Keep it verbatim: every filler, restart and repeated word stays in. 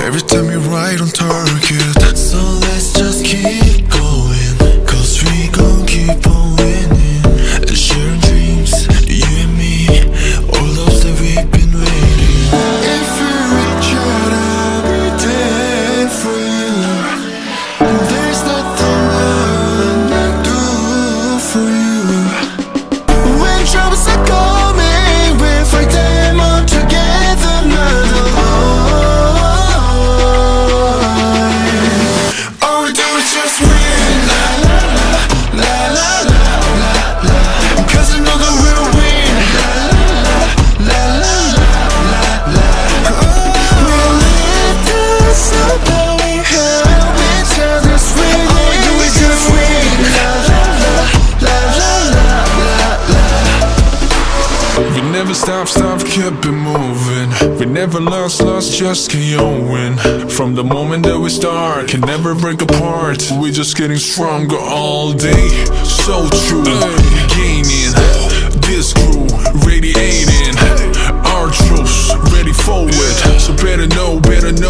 every time you're right on target. So let's just keep going, cause we gon' keep on winning and sharing dreams, you and me, all those that we've been waiting. If we reach out, I'll be there for you. And there's nothing I wouldn't do for you. When troubles are coming, we'll fight them all together, not alone. All we do is just win. La la la la la la la la. Cause I know that we'll win. La la la la la la la. We'll lift us up and we help each other swing. All we do is just win. La la la la la la la. We never stop, stop, kept it moving. We never lost, lost, just keep going. From the moment that we start, can never break apart. We just getting stronger all day. So true, gaining this crew, radiating our troops, ready forward. So better know, better know